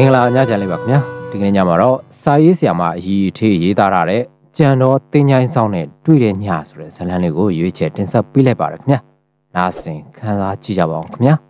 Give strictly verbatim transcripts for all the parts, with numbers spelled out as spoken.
မင်္ဂလာညချမ်းလေးပါခင်ဗျာဒီကနေ့ညမှာတော့စာရေးဆရာမအရေးထေးရေးသားထားတဲ့ကြံတော်တင်ချိုင်းဆောင်နဲ့တွေ့တဲ့ညဆိုတဲ့ဇာတ်လမ်းလေးကိုရွေးချယ်တင်ဆက်ပေးလိုက်ပါရခင်ဗျာနားဆင်ခန်းစားကြည့်ကြပါအောင်ခင်ဗျာ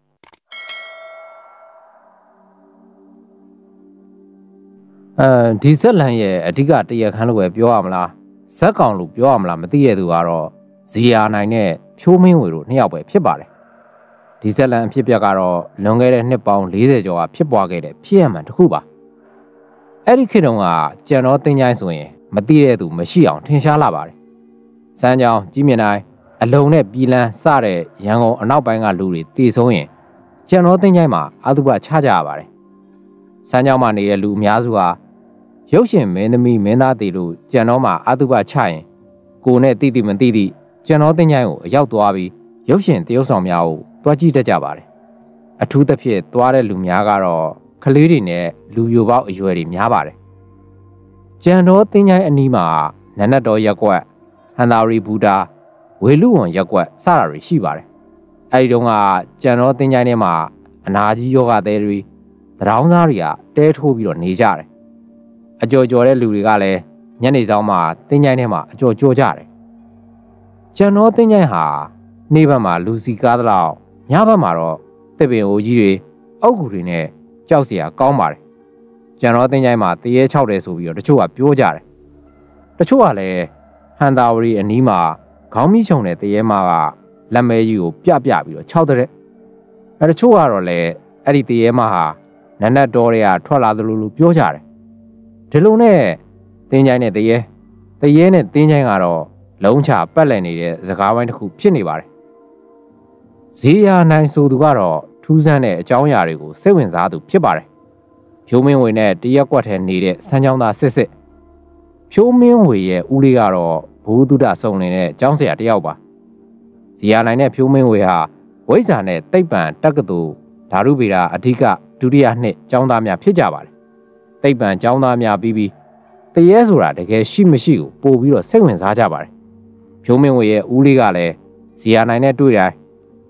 အဲဒီဇာတ်လမ်းရဲ့အဓိကတရားခန်းလို့ပဲပြောရမလားဇက်ကောင်လို့ပြောရမလားမသိရသူကတော့ဇီယာနိုင်နဲ့ဖြိုးမင်းဝေတို့နှစ်ယောက်ပဲဖြစ်ပါတယ်ဒီဇက်လန်အဖြစ်ပြက်ကတော့လွန်ခဲ့တဲ့နှစ်ပေါင်း၄၀ကျော်ကဖြစ်ပွားခဲ့တဲ့ဖြစ်ရမှန်တစ်ခုပါအဲ့ဒီခေတ်တုန်းကကြံတော်တင်ချိုင်းဆိုရင်မသိတဲ့သူမရှိအောင်ထင်ရှားလာပါတယ်စမ်းကြောင်ကြီးမြင့်တိုင်းအလုံနဲ့ပြည်လန်းစတဲ့ရန်ကုန်အနောက်ပိုင်းကလူတွေတည်ဆုံးရင်ကြံတော်တင်ချိုင်းမှာအာသုဘချကြရပါတယ်စမ်းကြောင်မှာနေတဲ့လူအများစုဟာရုပ်ရှင်မင်းသမီးမင်းသားတွေတို့ကြံတော်မှာအာသုဘချရင်ကိုနဲ့တိတိမတိတိကြံတော်တင်ချိုင်းကိုအရောက်သွားပြီးရုပ်ရှင်တရုပ်ဆောင်များကိုတွားကြည့်တတ်ကြပါတယ်အထူးသဖြင့်သွားတဲ့လူများကတော့ကလေးတွေနဲ့လူပြိုပေါက်အရွယ်တွေများပါတယ်ကြံတော်တင်ချိုင်းအနီးမှာနနတ်တော်ရက်ကွက်ဟန်သာရီဘူတာဝေလူဝန်ရက်ကွက်စတာတွေရှိပါတယ်အဲဒီတုန်းကကြံတော်တင်ချိုင်းထဲမှာအနာကြီးယောဂသည်တွေတရောင်းစားတွေကတဲထိုးပြီးတော့နေကြတယ်အကြော်ကြော်တဲ့လူတွေကလည်းညနေဆောင်မှာတင်ချိုင်းထဲမှာအကြော်ကြော်ကြတယ်ကြံတော်တင်ချိုင်းဟာနေ့ဘက်မှာလူစီကားသလောက်ညဘက်မှာတော့တစ်ပင်အိုကြီးတွေအုတ်ဂူတွေနဲ့ကြောက်စရာကောင်းပါတယ်ကြံတော်တင်ချိုင်းမှာတရေ၆တယ်ဆိုပြီးတော့တချို့ကပြောကြတယ်တချို့ကလည်းဟန်တာဝရီအနီးမှာခေါင်းမီးချုံတဲ့တရေမကလက်မဲကြီးကိုပြပြပြီးတော့၆တဲ့အဲတချို့ကတော့လည်းအဲ့ဒီတရေမဟာနနတ်တော်တွေကထွက်လာသလိုလိုပြောကြတယ်ဒီလိုနဲ့တင်ချိုင်းနဲ့တရေတရေနဲ့တင်ချိုင်းကတော့လုံးချပတ်လည်နေတဲ့စကားပိုင်းတစ်ခုဖြစ်နေပါတယ်ဇေယျနိုင်ဆိုသူကတော့ထူးဆန်းတဲ့အကြောင်းအရာတွေကိုစိတ်ဝင်စားသူဖြစ်ပါတယ်ဖြိုးမင်းဝေနဲ့တရက်ကွက်ထဲနေတဲ့စမ်းချောင်းသားစစ်စစ်ဖြိုးမင်းဝေရဲ့ဦးလေးကတော့ဘုသူဒ္ဓစုံလင်တဲ့ကျောင်းဆရာတယောက်ပါဇေယျနိုင်နဲ့ဖြိုးမင်းဝေဟာဝိဇ္ဇာနဲ့သိပ္ပံတက္ကသိုလ်ဓာတုဗေဒအဓိကဒုတိယနှစ်ကျောင်းသားများဖြစ်ကြပါတယ်သိပ္ပံကျောင်းသားများပြီးပြီးတရေဆိုတာတကယ်ရှိမရှိကိုပို့ပြီးတော့စိတ်ဝင်စားကြပါတယ်ဖြိုးမင်းဝေရဲ့ဦးလေးကလည်းဇေယျနိုင်နဲ့တွေ့တိုင်း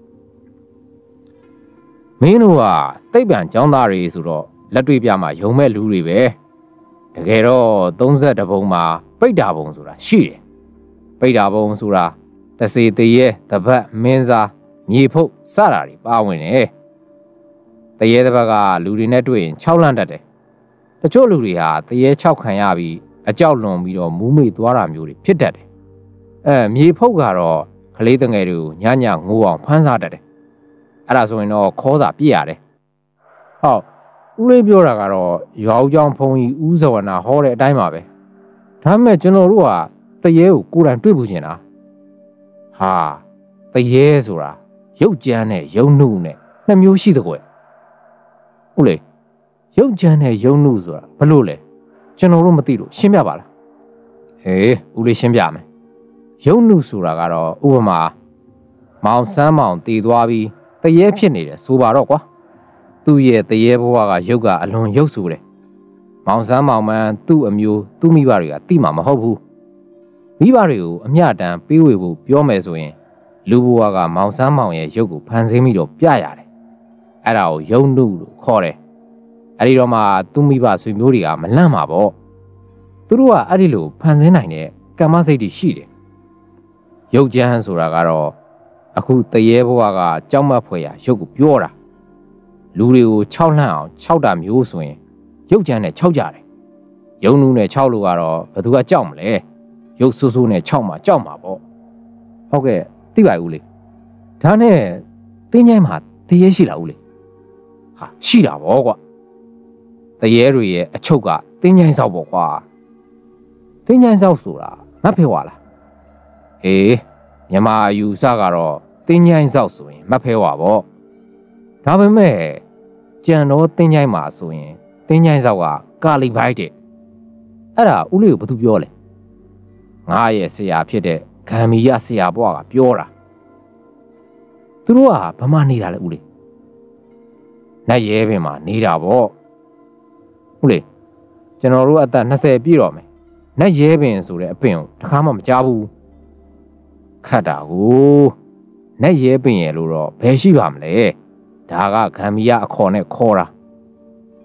မင်းတို့ကသိပ္ပံကျောင်းသားတွေဆိုတော့လက်တွေ့ပြမှာယုံမဲ့လူတွေပဲတကယ်တော့သုံးဆယ့်တစ်ပုံမှာပိဋ္ဌာဘုံဆိုတာရှိတယ်ပိဋ္ဌာဘုံဆိုတာတစေတရေတပတ်မင်းစားမြေဖုတ်စတာတွေပါဝင်တယ်တရေတပတ်ကလူတွေနဲ့တွေ့ရင်၆လန့်တတ်တယ်တချို့လူတွေဟာတရေ၆ခံရပြီးအကြောက်လွန်ပြီးတော့မူးမေ့သွားတာမျိုးတွေဖြစ်တတ်တယ်အဲမြေဖုတ်ကတော့ကလေးတငယ်တွေကိုညညငိုးအောင်ဖမ်းစားတတ်တယ်အဲ့ဒါဆိုရင်တော့ခေါ်စာပြည့်ရတယ်ဟုတ်ဦးလေးပြောတာကတော့ရွာဦးကျောင်းဖုံကြီးဦးဇဝနာဟောတဲ့အတိုင်းပါပဲဒါပေမဲ့ကျွန်တော်တို့ကတရေကိုကိုယ်တိုင်တွေ့ဖို့ရှင်တာဟာတရေဆိုတာရုပ်ကြမ်းနဲ့ရုပ်နှုတ်နဲ့နှစ်မျိုးရှိတဲ့ကွယ်ဦးလေးရုပ်ကြမ်းနဲ့ရုပ်နှုတ်ဆိုတာဘလို့လဲကျွန်တော်တို့မသိလို့ရှင်းပြပါလားဟေးဦးလေးရှင်းပြမယ်ရုပ်နှုတ်ဆိုတာကတော့ဥပမာမောင်စမ်းမောင်တည်သွားပြီးတရေဖြစ်နေတယ်ဆိုပါတော့ကွာသူ့ရဲ့တရေဘဝကရုပ်ကအလွန်ရုပ်ဆိုတယ်မောင်စမ်းမောင်မှန်သူ့အမျိုးသူ့မိဘတွေကတိမှာမဟုတ်ဘူးမိဘတွေကိုအမျှတမ်းပေးဝေဖို့ပြောမယ်ဆိုရင်လူဘဝကမောင်စမ်းမောင်ရဲ့ရုပ်ကိုဖန်ဆင်းပြီးတော့ပြရတယ်အဲ့ဒါကိုရုပ်နှုတ်လို့ခေါ်တယ်အဲ့ဒီတော့မှသူ့မိဘဆွေမျိုးတွေကမလန့်မှာပေါ့သူတို့ကအဲ့ဒီလိုဖန်ဆင်းနိုင်တဲ့ကမ္မစိတ်တွေရှိတယ်ရုပ်ကြမ်းဆိုတာကတော့အခုတရေဘဝကကြောက်မက်ဖွယ်ရာရုပ်ကိုပြောတာလူတွေကိုခြောက်လှန့်အောင်ခြောက်တာမျိုးဆိုရင်ရုပ်ကြမ်းနဲ့ခြောက်ကြတယ်ရုံနူးနဲ့ခြောက်လို့ကတော့ဘယ်သူကကြောက်မလဲရုပ်ဆိုးဆိုးနဲ့ခြောက်မှာကြောက်မှာပေါ့ဟုတ်ကဲ့သိပါဦးလေဒါနဲ့တင်းချိုင်းမှာတရေရှိလားဦးလေဟာရှိတာပေါ့ကွာတရေတွေရဲ့အချုပ်ကတင်းချိုင်းဆောက်ပေါ့ကွာတင်းချိုင်းဆောက်ဆိုတာမဖေဝါလားအေးမြန်မာအယူဆကတော့တင်းချိုင်းဆောက်ဆိုရင်မဖဲဝါပေါ့ဒါပေမဲ့ကြံတော်တင်းချိုင်းမှာဆိုရင်တင်းချိုင်းဆောက်ကကာလီဘိုက်တဲ့အဲ့ဒါဦးလေးကိုဘာသူပြောလဲငါရဲ့ဆရာဖြစ်တဲ့ဂမ်မီယဆရာဘွားကပြောတာသူတို့ကဘာမှနေတာလဲဦးလေးနတ်ရဲပင်မှာနေတာပေါ့ဦးလေးကျွန်တော်တို့အသက်၂၀ပြည့်တော့မယ်နတ်ရဲပင်ဆိုတဲ့အပင်ကိုတခါမှမကြားဘူးခတ်တာကိုနဲ့ရဲပင်ရလို့တော့ဘယ်ရှိပါမလဲဒါကဂမ်မီယာအခေါ်နဲ့ခေါ်တာ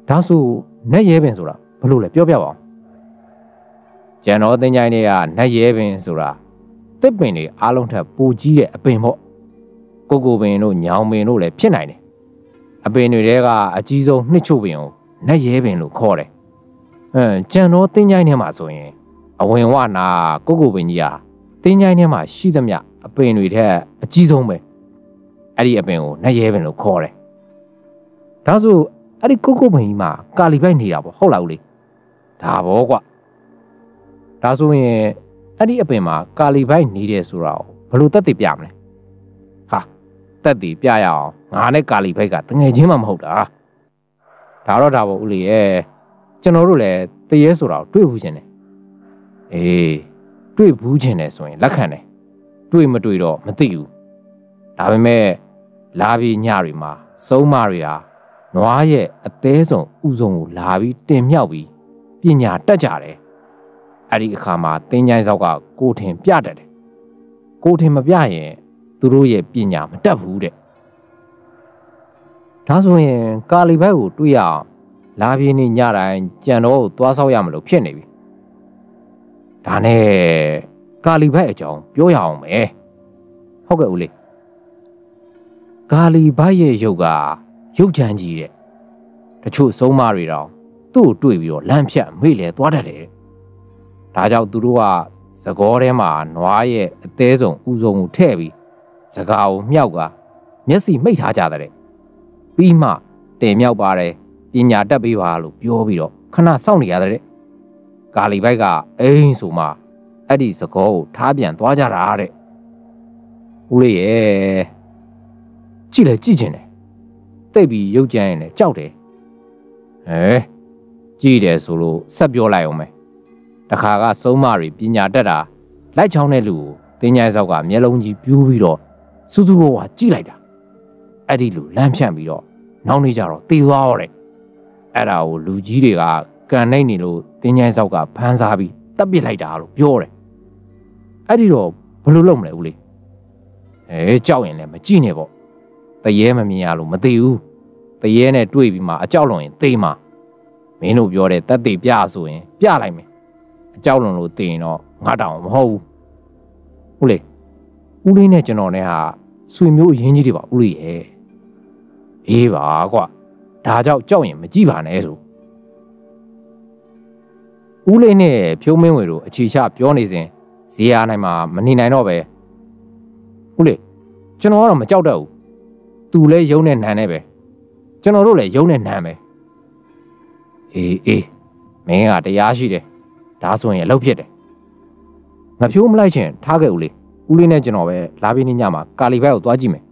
ဒါဆိုနတ်ရဲပင်ဆိုတာဘလို့လဲပြောပြပါအောင်ကျန်တော်တင်ကြိုင်းတွေကနတ်ရဲပင်ဆိုတာတစ်ပင်တွေအားလုံးထက်ပိုကြီးတဲ့အပင်ပေါ့ကိုကိုပင်တို့ညောင်ပင်တို့လည်းဖြစ်နိုင်တယ်အပင်တွေတဲကအကြီးဆုံးနှစ်ချို့ပင်ကိုနတ်ရဲပင်လို့ခေါ်တယ်အင်းကျန်တော်တင်ကြိုင်းထဲမှာဆိုရင်အဝင်ဝနာကိုကိုပင်ကြီးဟာတင်ကြိုင်းထဲမှာရှိသမျှအပင်တွေထက်အကြီးဆုံးပဲအဲ့ဒီအပင်ကိုနတ်ရဲပင်လို့ခေါ်တယ်ဒါဆိုအဲ့ဒီကိုကိုပင်ကြီးမှာကာလီပိုက်နေတာပေါ့ဟုတ်လားဦးလေးဒါပေါ့ကွာဒါဆိုရင်အဲ့ဒီအပင်မှာကာလီပိုက်နေတယ်ဆိုတော့ဘလို့တက်တည်ပြမလဲဟာတက်တည်ပြရအောင်ငါနဲ့ကာလီပိုက်ကတငယ်ချင်းမှမဟုတ်တာဒါတော့ဒါပေါ့ဦးလေးရဲ့ကျွန်တော်တို့လည်းတရေဆိုတော့တွေ့ဘူးချင်းတယ်အေးတွေ့ဘူးချင်းတယ်ဆိုရင်လက်ခံတယ်တွေ့မတွေ့တော့မသိဘူးဒါပေမဲ့လာပြီးညတွေမှာစုံမတွေဟာနွားရဲ့အသေးဆုံးဥဆုံးကိုလာပြီးတင်မြောက်ပြီးပညာတက်ကြတယ်အဲ့ဒီအခါမှာတင်းချိုင်းဆောက်ကကိုထင်ပြတတ်တယ်ကိုထင်မပြရင်သူတို့ရဲ့ပညာမတက်ဘူးတဲ့ဒါဆိုရင်ကာလီဘက်ကိုတွေ့ရအောင်လာပြင်းနေညတိုင်းကြံတော့ကိုသွားဆောက်ရမလို့ဖြစ်နေပြီဒါနဲ့ကာလီဘက်အကြောင်းပြောရအောင်မယ်ဟုတ်ကဲ့ဦးလေးကာလီဘက်ရဲ့ရုပ်ကရုပ်ချမ်းကြီးတဲ့တချို့ဆုံးမတွေတော့သူ့ကိုတွေ့ပြီးတော့လမ်းဖြတ်မေ့လဲသွားတတ်တယ်ဒါကြောင့်သူတို့ကသကောထဲမှာနွားရဲ့အသေးဆုံးဥဆုံးကိုထည့်ပြီးစကားကိုမြောက်ကမျက်စိမိတ်ထားကြတဲ့ပြီးမှတင်မြောက်ပါတယ်ပညာတက်ပေးပါလို့ပြောပြီးတော့ခဏစောင့်နေရတဲ့ကာလီဘိုက်ကအိမ်ဆိုမှအဲ့ဒီစကောကိုထားပြန်သွားကြတာတဲ့ဦးလေးရဲ့ကြည့်လေကြည့်ချင်တယ်တိတ်ပြီးရုပ်ကြမ်းရင်လည်းကြောက်တယ်ဟဲကြည့်တယ်ဆိုလို့ဆက်ပြောလိုက်အောင်မယ်တခါကစုံမတွေပညာတက်တာလိုက်ချောင်းတဲ့လူကိုတင်းញိုင်းဆောက်ကမျက်လုံးကြီးပြူးပြီးတော့စူးစူးဝါကြည့်လိုက်တာအဲ့ဒီလူလမ်းဖြန့်ပြီးတော့နောက်နေကြတော့တေသွားတော့တယ်အဲ့ဒါကိုလူကြီးတွေကကန်နိုင်နေလို့တင်းញိုင်းဆောက်ကဖမ်းစားပြီးတပ်ပစ်လိုက်တာလို့ပြောတယ်အဲ့ဒီတော့ဘယ်လိုလုပ်မလဲဦးလေးအဲကြောက်ရင်လည်းမကြည့်နဲ့ပေါ့တရေမမြင်ရလို့မသိဘူးတရေနဲ့တွေ့ပြီးမှအကြောက်လွန်ရင်သိမှာမင်းတို့ပြောတဲ့တက်သေးပြဆိုရင်ပြလိုက်မယ်အကြောက်လွန်လို့သိရင်တော့ငါတောင်မဟုတ်ဘူးဦးလေးဦးလေးနဲ့ကျွန်တော်နဲ့ဟာဆွေမျိုးအရင်းကြီးတွေပါဦးလေးရဲ့အေးပါကွာဒါကြောင့်ကြောက်ရင်မကြည့်ပါနဲ့ဆိုဦးလေးနဲ့ဖြိုးမင်းဝေတို့အခြေချပြောနေစဉ်ဇေယျနိုင်မှာမနေနိုင်တော့ပဲဦးလေးကျွန်တော်ကတော့မကြောက်တတ်ဘူးသူလဲယုံနဲ့နန်းနဲ့ပဲကျွန်တော်တို့လည်းယုံနဲ့နန်းပဲအေးအေးမင်းကတရားရှိတယ်ဒါဆိုရင်အလုပ်ဖြစ်တယ်ငါဖြိုးမလိုက်ချင်ထားခဲ့ဦးလေးဦးလေးနဲ့ကျွန်တော်ပဲလာပြီးညမှာကာလီဘက်ကိုသွားကြည့်မယ်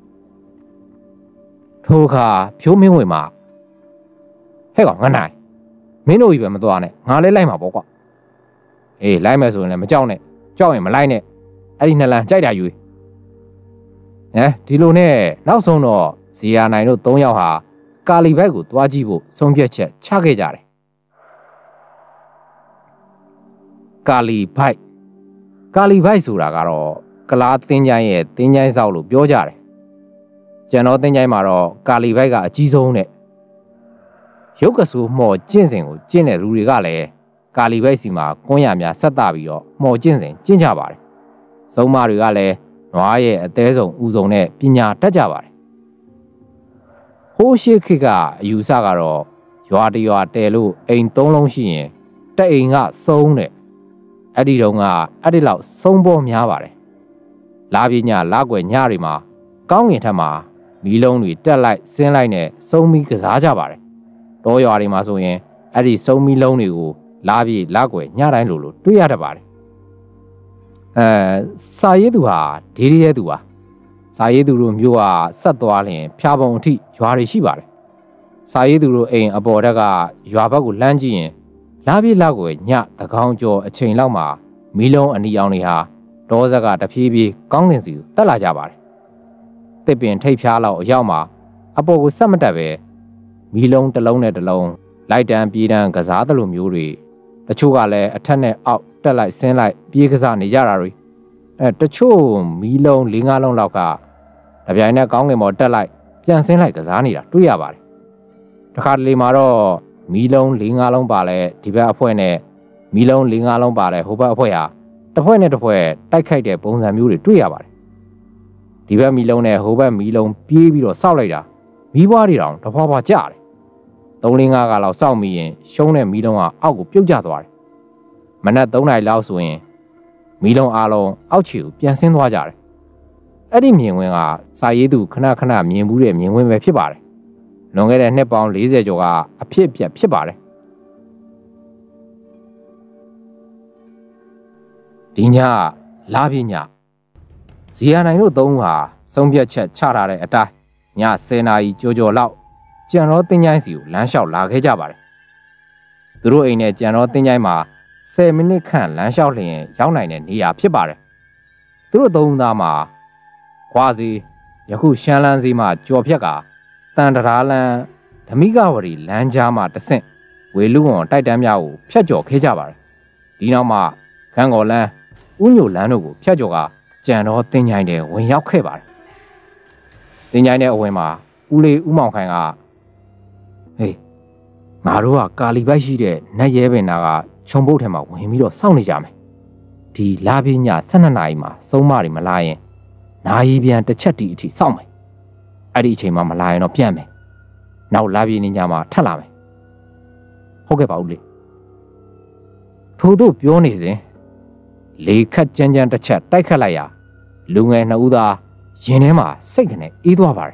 ထိုအခါဖြိုးမင်းဝင်မှာဟဲ့ကောင်ငါနိုင်မင်းတို့ကြီးပဲမသွားနဲ့ငါလည်းလိုက်မှာပေါ့ကွာအေးလိုက်မယ်ဆိုရင်လည်းမကြောက်နဲ့ကြောက်ရင်မလိုက်နဲ့အဲ့ဒီနှစ်လမ်းကြိုက်တာယူဟမ်ဒီလိုနဲ့နောက်ဆုံးတော့ဇီယာနိုင်တို့သုံးယောက်ဟာကာလီဘက်ကိုသွားကြည့်ဖို့ဆုံးဖြတ်ချက်ချခဲ့ကြတယ်ကာလီဘိုက်ကာလီဘိုက်ဆိုတာကတော့ကလားတင်းချိုင်းရဲ့တင်းချိုင်းဆောက်လို့ပြောကြတယ်ကျွန်တော်တင်းချိုင်းမှာတော့ကာလီဘိုက်ကအကြီးဆုံးတဲ့ရုပ်ကဆူမှော်ကျင့်စဉ်ကိုကျင့်တဲ့လူတွေကလည်းကာလီဘိုက်စီမှာကွန်းရများဆက်တာပြီးတော့မှော်ကျင့်စဉ်ကျင့်ကြပါတယ်စုံမတွေကလည်းနွားရဲ့အသေးဆုံးဥဆုံးနဲ့ပညာတတ်ကြပါတယ်ဟိုးရှိခေတ်ကအယူဆကတော့ရွာတရွာတဲလို့အိမ်သုံးလုံးရှိရင်တအိမ်ကစုံတဲ့အဲ့ဒီတုန်းကအဲ့ဒီလောက်စုံပေါ်များပါတယ်လာပြညလာကွယ်ညတွေမှာကောင်းငင်ထက်မှာမီးလုံးတွေတက်လိုက်ဆင်းလိုက်နဲ့စုံမီကစားကြပါတယ်တောရွာတွေမှာဆိုရင်အဲ့ဒီစုံမီလုံးတွေကိုလာပြလာကွယ်ညတိုင်းလိုလိုတွေ့ရတတ်ပါတယ်အဲစာရေးသူဟာဒေဒီရဲသူပါစာရေးသူတို့မျိုးကဆက်သွားလျင်ဖျားပုံအထိရွာတွေရှိပါတယ်စာရေးသူတို့အိမ်အပေါ်တက်ကရွာဘက်ကိုလှမ်းကြည့်ရင်လာပြလာကွယ်ညတကောင်ကျော်အချိန်လောက်မှာမီးလုံးအနီအောင်တွေဟာဒေါဇက်ကတဖြည်းဖြည်းကောင်းကင်စီကိုတက်လာကြပါတယ်တစ်ပင်ထိပ်ဖျားလောက်အရောက်မှာအပေါ်ကိုဆက်မတက်ပဲမီးလုံးတစ်လုံးနဲ့တစ်လုံးလိုက်တန်းပြေးတန်းကစားသလိုမျိုးတွေတချို့ကလည်းအထက်နဲ့အောက်တက်လိုက်ဆင်းလိုက်ပြေးကစားနေကြတာတွေအဲတချို့မီးလုံး၄၅လုံးလောက်ကတပြိုင်နက်ကောင်းကင်ပေါ်တက်လိုက်ပြန်ဆင်းလိုက်ကစားနေတာတွေ့ရပါတယ်တခါတလေမှာတော့မီလုံး၄၅လုံးပါလဲဒီဘက်အဖွဲ့နဲ့မီလုံး၄၅လုံးပါတဲ့ဟိုဘက်အဖွဲ့ဟာတစ်ဖွဲ့နဲ့တစ်ဖွဲ့တိုက်ခိုက်တဲ့ပုံစံမျိုးတွေတွေ့ရပါတယ်ဒီဘက်မီလုံးနဲ့ဟိုဘက်မီလုံးပြေးပြီးတော့စောက်လိုက်တာမီးပွားတွေတောင်တဖွာဖွာကျတယ်သုံးလေးငါးကလောက်စောက်မိရင်ရှုံးတဲ့မီလုံးကအောက်ကိုပြုတ်ကျသွားတယ်မနက်သုံးနာရီလောက်ဆိုရင်မီလုံးအားလုံးအောက်ခြေကိုပြန်ဆင်းသွားကြတယ်အဲ့ဒီမြင်ကွင်းကစာရေးသူခဏခဏမြင်ဘူးတဲ့မြင်ကွင်းပဲဖြစ်ပါတယ်လွန်ခဲ့တဲ့နှစ်ပေါင်း၄၀ကျော်ကအဖြစ်အပျက်ဖြစ်ပါတယ်ဒီညလာပြညဇီယာနိုင်တို့သုံးဦးဟာစုံပြတ်ချက်ချထားတဲ့အတိုင်းညဆယ်နာရီကြော်ကြော်လောက်ကြံတော်တင်းချိုင်းစီကိုလမ်းလျှောက်လာခဲ့ကြပါတယ်သူတို့အိမ်နဲ့ကြံတော်တင်းချိုင်းမှာဆယ်မိနစ်ခန့်လမ်းလျှောက်လျင်ရောက်နိုင်တဲ့နေရာဖြစ်ပါတယ်သူတို့သုံးဦးသားမှာခွာစီယခုရှမ်းလန်းစီမှာကြော်ဖြက်ကတန်တရာလန်းဓမိကဝရီလမ်းကြားမှာတဆင့်ဝေလူဝန်တိုက်တန်းများကိုဖျက်ကျော်ခဲ့ကြပါတယ်ဒီနောက်မှာခန်းကော်လန်းဥညိုလန်းတို့ကိုဖျက်ကျော်ကကြံတော်တင်းချိုင်းတဲ့ဝင်ရောက်ခဲ့ပါတယ်တင်းချိုင်းတဲ့အဝင်မှာဦးလေးဦးမောင်ခိုင်ကဟေးငါတို့ကကာလီပိုက်ရှိတဲ့နတ်ရဲပင်နာကခြုံပုတ်ထဲမှာဝင်ပြီးတော့စောင့်နေကြမယ်ဒီလာပြည၁၂နာရီမှာစုံမတွေမလာရင်နာရီပြန်တစ်ချက်တီအထိစောင့်မယ်အဲ့ဒီအချိန်မှာမလာရင်တော့ပြန်မယ်နောက်လာပြညမှာထပ်လာမယ်ဟုတ်ကဲ့ပါဦးလေးထို့သို့ပြောနေစဉ်လေခတ်ကြမ်းကြမ်းတစ်ချက်တိုက်ခတ်လိုက်ရာလူငယ်နှစ်ဦးသားရင်ထဲမှာစိတ်ကနေအေးသွားပါတယ်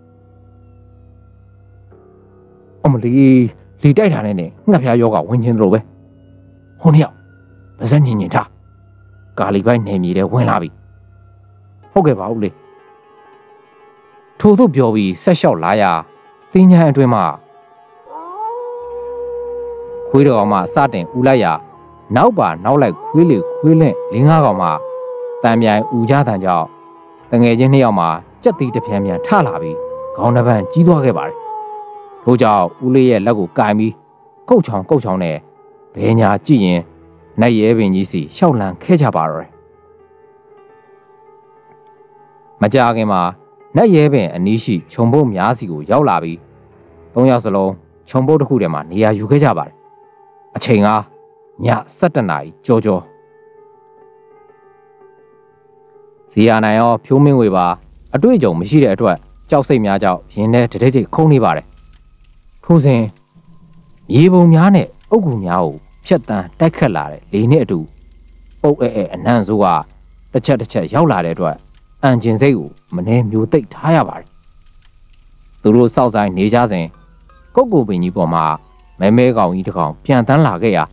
အမလီလီတိုက်တာနဲ့ငှက်ဖျားယောဂဝင်ချင်းတို့ပဲဟိုနှစ်ယောက်ပါဇက်ညင်ညင်ထားကာလီပိုက်နေမြေတဲ့ဝင်လာပြီဟုတ်ကဲ့ပါဦးလေးထို့သို့ပြောပြီးဆက်လျှောက်လာရာတင်းချိုင်းအတွင်းမှာခွေးတော်ကောင်မှစတင်ဦးလိုက်ရာနောက်ပါနောက်လိုက်ခွေးလေခွေးလင့်လေးငါးကောင်မှတန်မြိုင်ဦးကြတဲ့ကြောင့်တငယ်ချင်းနှစ်ယောက်မှကြက်တီးတစ်ပြန်ပြန်ထလာပြီးခေါင်းတစ်ပန်းကြီးသွားခဲ့ပါတယ်ထို့ကြောင့်ဦးလေးရဲ့လက်ကိုကင်ပြီးကုတ်ချောင်ကုတ်ချောင်နဲ့ဘဲညာကြည့်ရင်နတ်ရဲပင်ကြီးစီရှောက်လန်းခဲ့ကြပါတော့တယ်မကြခင်မှာနတ်ရဲပင်အနီးရှိခြုံပုတ်များစီကိုရောက်လာပြီးသုံးယောက်စလုံးခြုံပုတ်တစ်ခုထဲမှာနေရာယူခဲ့ကြပါတယ်အချိန်ကည၁၁နာရီကြောကြောဇီယာနိုင်ရောဖြိုးမင်းဝေပါအတွေ့အကြုံမရှိတဲ့အတွက်ကြောက်စိတ်များကြောင့်ရင်ထဲတတိတ်ခုန်နေပါတယ်ထို့စဉ်ရေပုံများနဲ့အုတ်ဂူများကိုဖြတ်တန်းတိုက်ခတ်လာတဲ့လေနဲ့အတူပုတ်အဲအဲအနံ့ဆိုးကတစ်ချက်တစ်ချက်ရောက်လာတဲ့အတွက်အန်ဂျင်စိတ်ကိုမနှဲမျိုးသိပ်ထားရပါတယ်သူတို့စောက်ဆိုင်နေကြစဉ်ကုတ်ကိုပင်ကြီးပေါ်မှာမဲမဲကောင်ကြီးတစ်ကောင်ပြန်တန်းလာခဲ့ရာ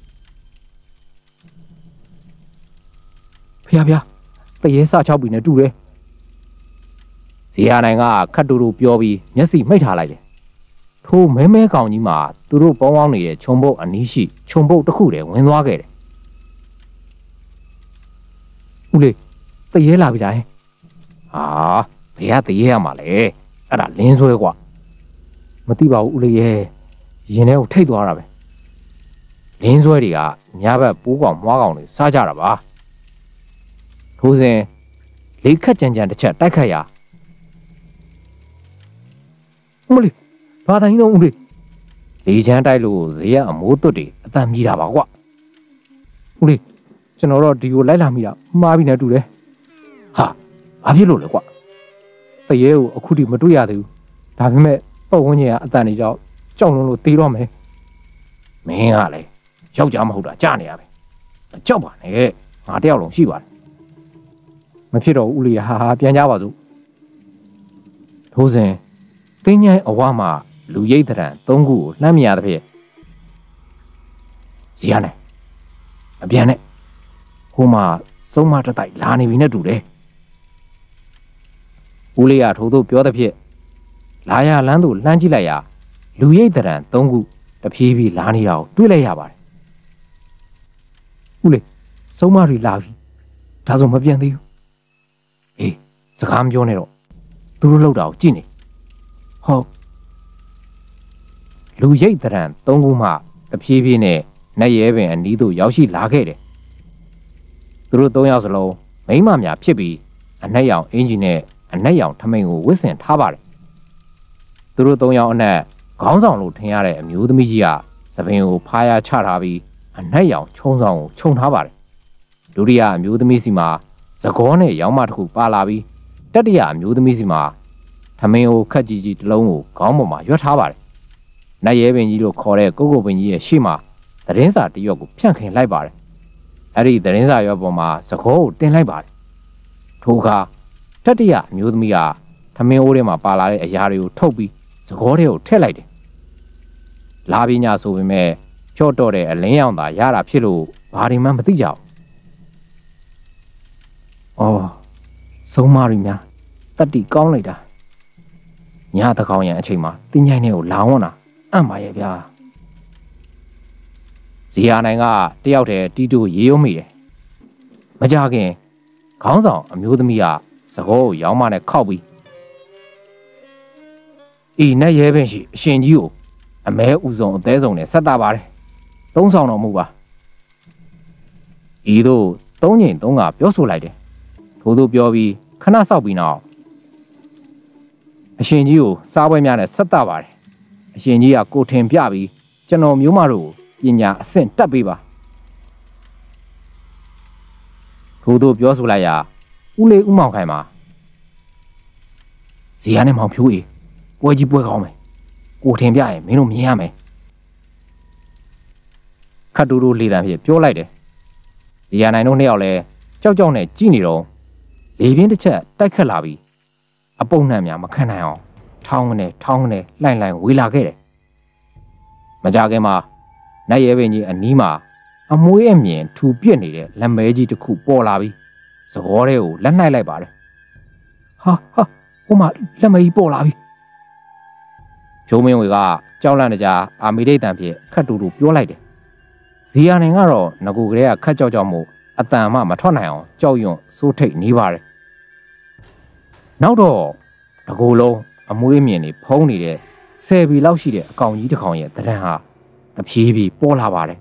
ဖျားဖျားတရေစချောက်ပြီနဲ့တူတယ်ဇီယာနိုင်ကခတ်တူတူပြောပြီးမျက်စိမှိတ်ထားလိုက်တယ်ထိုးမဲမဲကောင်ကြီးမှာသူတို့ပေါင်းပေါင်းနေတဲ့ခြုံပုတ်အနီးရှိခြုံပုတ်တစ်ခုတည်းဝင်သွားခဲ့တယ်ဦးလေးတရေလာပြီလားဟာဘယ်ကတရေရမှာလဲအဲ့ဒါလင်းဆွဲကွာမသိပါဘူးဦးလေးရဲ့ရင်ထဲကိုထိတ်သွားတာပဲလင်းဆွဲတွေကညဘက်ပိုးကောင်မွားကောင်တွေစားကြတာပါထိုးစဉ်လေခတ်ကြမ်းကြမ်းတစ်ချက်တိုက်ခတ်ရာမလီဘာတိုင်းတော့ဦးလေးလေချမ်းတိုက်လို့ဇေယျအမိုးသွတ်တွေအတန်မြည်တာပါကွဦးလေးကျွန်တော်တော့ဒီကိုလိုက်လာမိတာမှားပြီနဲ့တူတယ်ဟာဘာဖြစ်လို့လဲကွတရေကိုအခုထိမတွေ့ရသေးဘူးဒါပေမဲ့ပတ်ဝန်းကျင်ကအတန်တွေကြောင့်ကြောက်လွန်းလို့တေးတော့မယ်မင်းကလည်းယောက်ျားမဟုတ်တာကြားနေရပဲကြောက်ပါနဲ့ငါတယောက်လုံးရှိပါတယ်မဖြစ်တော့ဦးလေးဟာဟာပြန်ကြပါစို့ထိုးစဉ်တင်းញိုင်းအဝမှာလူရိတ်တရံသုံးခုကိုလှမ်းမြရတဲ့ဖြစ်ဇီယာနဲ့အပြန်နဲ့ဟိုမှာစုံမတတိုက်လာနေပြီနဲ့တူတယ်ဦးလေးကထိုးသို့ပြောတဲ့ဖြစ်လာရလန်းသို့လှမ်းကြည့်လိုက်ရာလူရိတ်တရံသုံးခုတဖြည်းဖြည်းလာနေတာကိုတွေ့လိုက်ရပါတယ်ဦးလေးစုံမတွေလာပြီဒါဆိုမပြန်သေးဘူးအေးစကားမပြောနဲ့တော့သူတို့လောက်တာကိုကြည့်နေဟုတ်လူရိတ်တရံသုံးခုမှတဖြည်းဖြည်းနဲ့နတ်ရဲပင်အနီးသို့ရောက်ရှိလာခဲ့တယ်သူတို့သုံးယောက်စလုံးမိန်းမများဖြစ်ပြီးအနက်ရောင်အင်ဂျီနဲ့အနက်ရောင်ထမိန်ကိုဝစ်ဆင်ထားပါတယ်သူတို့သုံးယောက်အနက်ခေါင်းဆောင်လို့ထင်ရတဲ့အမျိုးသမီးကြီးကသပင်ကိုဖားရချထားပြီးအနက်ရောင်ချုံဆောင်ကိုခြုံထားပါတယ်ဒုတိယအမျိုးသမီးစီမှာသကောနဲ့ရောင်းမတစ်ခုပါလာပြီးတတိယအမျိုးသမီးစီမှာထမင်းကိုခက်ကြီးကြီးတစ်လုံးကိုခေါင်းပေါ်မှာရွက်ထားပါတယ်နတ်ရဲပင်ကြီးလို့ခေါ်တဲ့ကိုကိုပင်ကြီးရဲ့ရှေ့မှာသတင်းစာတစ်ရွက်ကိုဖြန့်ခင်လိုက်ပါတယ်အဲ့ဒီသတင်းစာရွက်ပေါ်မှာသကောကိုတင်လိုက်ပါတယ်ထိုအခါတတိယအမျိုးသမီးကထမင်းအိုးထဲမှာပါလာတဲ့အရာတွေကိုထုတ်ပြီးသကောထဲကိုထည့်လိုက်တယ်လာပညာဆိုပေမဲ့ဖြော့တော့တဲ့အလင်းရောင်သာရတာဖြစ်လို့ဘာတွေမှမသိကြဘူးအော်ဆုံးမရီများတတိကောင်းလိုက်တာညတကောင်ရံအချိန်မှာတင်းញိုင်းနဲ့ကိုလောင်းဝန်းတာအံ့ပါရဲ့ဗျာဇီယာနိုင်ကတယောက်တည်းတီတိုရေရုံးမိတယ်မကြခင်ခေါင်းဆောင်အမျိုးသမီးကသကောကိုရောင်းမနဲ့ခောက်ပြီးအေးနဲ့ရဲပင်ရှိအရှင်ကြီးကိုအမဲဥစုံအသေးစုံနဲ့ဆက်တာပါတယ်သုံးဆောင်တော်မူပါဤသို့သုံးညင်သုံးကပြောဆိုလိုက်တယ်ထို့သူပြောပြီးခဏဆောက်ပြီးနောက်အရှင်ကြီးကိုစားပွဲများနဲ့ဆက်တာပါတယ်အရှင်ကြီးကကိုထင်ပြပြီးကျွန်တော်မျိုးမတို့ကိုပညာအဆင့်တက်ပေးပါထို့သူပြောဆိုလိုက်ရာဦးလေးဦးမောင်ခိုင်မှာဇီယာနဲ့မောင်ဖြိုးအေးပွဲကြီးပွဲကောင်းမယ်ကိုထင်ပြရင်မင်းတို့မြင်ရမယ်ခတ်တူတူလေတံဖြစ်ပြောလိုက်တယ်ဇီယာနိုင်တို့နှစ်ယောက်လဲကြောက်ကြောက်နဲ့ကြည်နေတော့လေပြင်းတစ်ချက်တိုက်ခတ်လာပြီးအပုပ်နှံ့များမခံနိုင်အောင်ထောင်းကနေထောင်းကနေလှိုင်လှိုင်ဝေးလာခဲ့တယ်မကြခင်မှာနတ်ရဲပင်ကြီးအနီးမှာအမွှေးအမြင်ထူပြစ်နေတဲ့လက်မဲကြီးတစ်ခုပေါ်လာပြီးသကောထဲကိုလက်နှိုက်လိုက်ပါတယ်ဟာဟာဟိုမှာလက်မဲကြီးပေါ်လာပြီဖြိုးမင်းဝေကကြောက်လန့်တကြားအာမီဒိတ်တန်ဖြစ်ခတ်တူတူပြောလိုက်တယ်ဇီယာနိုင်ကတော့ငကူကလေးကခတ်ကြောက်ကြောက်မှုအတန်မှမထွက်နိုင်အောင်ကြောက်ရွံ့စိုးထိတ်နေပါတယ်နောက်တော့တကူလုံးအမွှေးမြင်နေဖုံးနေတဲ့ဆယ်ဘီလောက်ရှိတဲ့အကောင်ကြီးတစ်ကောင်ရဲ့တရံဟာတဖြည်းဖြည်းပေါ်လာပါတယ်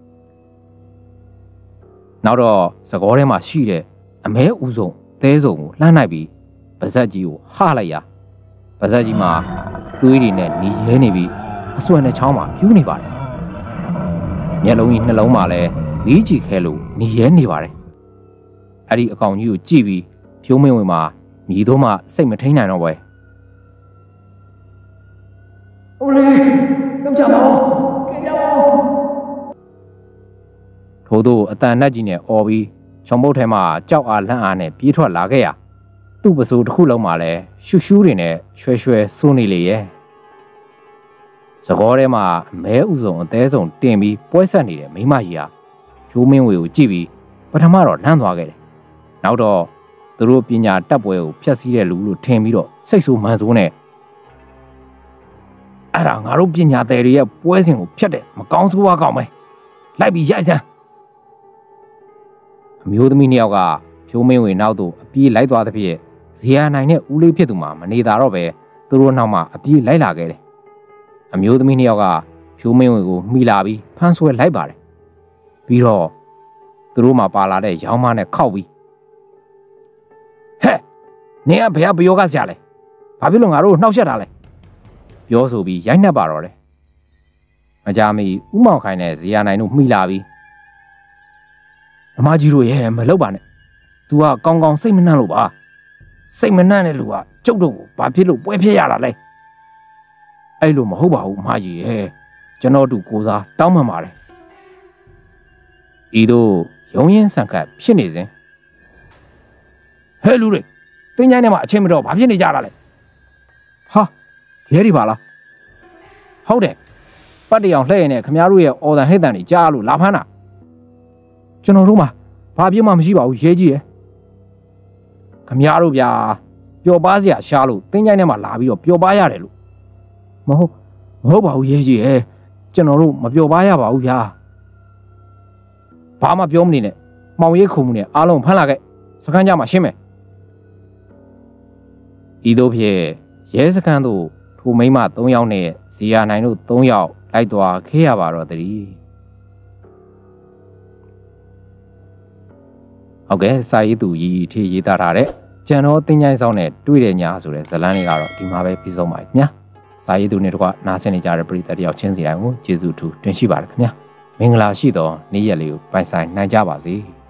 နောက်တော့သကောထဲမှာရှိတဲ့အမဲဥစုံသဲစုံကိုလှမ်းလိုက်ပြီးပါဇက်ကြီးကိုဟလိုက်ရပါဇက်ကြီးမှာသွေးတွေနဲ့หนีရဲနေပြီးအစွမ်းနဲ့ချောင်းမှာပြူးနေပါတယ်မျက်လုံးကြီးနှလုံးမှာလည်းမီးကြည့်ခဲလို့หนีရဲနေပါတယ်အဲ့ဒီအကောင်ကြီးကိုကြည့်ပြီးဖြိုးမင်းဝင်မှာမြည်တော့မှစိတ်မထိန်နိုင်တော့ပဲအိုးလေလောက်ကြပါဦးကဲကြပါဦးထို့သောအတန်နဲ့ကြီးနဲ့អော်ပြီးချောင်ပုတ်ထဲမှာကြောက်အားလန့်အားနဲ့ပြေးထွက်လာခဲ့ရသူ့ပစိုးတစ်ခုလုံးမှာလည်းရှူရှူးတွေနဲ့ရွှဲရွှဲစိုးနေလေရဲ့သကောထဲမှာမဲဥစုံအသေးစုံတင်ပြီးပွဲဆက်နေတဲ့မိမကြီးဟာဖြိုးမင်းဝေကိုကြည့်ပြီးပထမတော့လန့်သွားခဲ့တယ်နောက်တော့သူတို့ပညာတက်ပွဲကိုဖျက်ဆီးတဲ့လူလို့ထင်ပြီးတော့စိတ်ဆိုးမှန်ဆိုးနဲ့အဲ့ဒါငါတို့ပညာသည်တွေရဲ့ပွဲစဉ်ကိုဖျက်တဲ့မကောင်းဆိုးဝါးကောင်းပဲလိုက်ပြီးရိုက်စမ်းအမျိုးသမီးနှစ်ယောက်ကဖြိုးမင်းဝေနောက်သို့အပြေးလိုက်သွားသဖြင့်ဇီယာနိုင်နဲ့ဦးလေးဖြစ်သူမှမနေတာတော့ပဲသူတို့နောက်မှအပြေးလိုက်လာခဲ့တယ်အမျိုးသမီးနှစ်ယောက်ကဖြိုးမင်းဝေကိုမိလာပြီးဖမ်းဆွဲလိုက်ပါတယ်ပြီးတော့သူတို့မှပါလာတဲ့ရောင်းမနဲ့ခောက်ပြီးဟဲ့နင်ကဘယ်ကဘယောကဆရာလဲဘာဖြစ်လို့ငါတို့နှောက်ရှက်တာလဲပြောဆိုပြီးရိုက်နှက်ပါတော့တယ်မကြမီဥမောင်ခိုင်နဲ့ဇီယာနိုင်တို့မိလာပြီးအမကြီးတို့ရဲ့မလုပ်ပါနဲ့ तू ကကောင်းကောင်းစိတ်မနှံ့လို့ပါစိတ်မနှံ့တဲ့လူကကျုပ်တို့ကိုဘာဖြစ်လို့ပွဲဖြစ်ရတာလဲအဲ့လိုမဟုတ်ပါဘူးအမကြီးရဲ့ကျွန်တော်တို့ကိုစားတောင်းပန်ပါတယ်ဤတို့ရုံရင်ဆန်ခတ်ဖြစ်နေစဉ်ဟဲ့လူတွေတင်းချိုင်းထဲမှာအချင်းမတော်ဘာဖြစ်နေကြတာလဲဟာရဲဒီပါလားဟုတ်တယ်ပတ်တရောင်လှည့်ရင်နဲ့ခမားတို့ရဲ့အော်တန်ဟိတ်တန်တွေကြားလို့လာဖမ်းတာကျွန်တော်တို့မှာဘာပြစ်မှမရှိပါဘူးရဲကြီးရယ်ခမားတို့ဗျာပျော်ပါစရာရှားလို့တင်းချိုင်းထဲမှာလာပြီးတော့ပျော်ပါရတယ်လို့မဟုတ်မဟုတ်ပါဘူးရဲကြီးရယ်ကျွန်တော်တို့မပျော်ပါရပါဘူးဗျာဘာမှပြောမနေနဲ့မှောင်ရိပ်ခုံမှုနဲ့အားလုံးဖမ်းလာခဲ့စခန်းကြမှာရှင်းမယ်ဤသို့ဖြင့်ရဲစခန်းသို့ထိုမိန်းမ၃ယောက်နဲ့ဇီယာနိုင်တို့၃ယောက်လိုက်သွားခဲ့ရပါတော့တည်းဟုတ်ကဲ့စာရေးသူကြီးထေးရေးသားထားတဲ့ကျန်တော်တင်းချိုင်းဆောင်နဲ့တွေ့တဲ့ညာဆိုတဲ့ဇာတ်လမ်းလေးကတော့ဒီမှာပဲပြီးဆုံးပါပြီခင်ဗျာစာရေးသူနဲ့တကွနားဆင်နေကြတဲ့ပရိသတ်တယောက်ချင်းစီတိုင်းကိုကျေးဇူးထူးတင်ရှိပါတယ်ခင်ဗျာမင်္ဂလာရှိသောနေ့ရက်လေးကိုပိုင်ဆိုင်နိုင်ကြပါစေ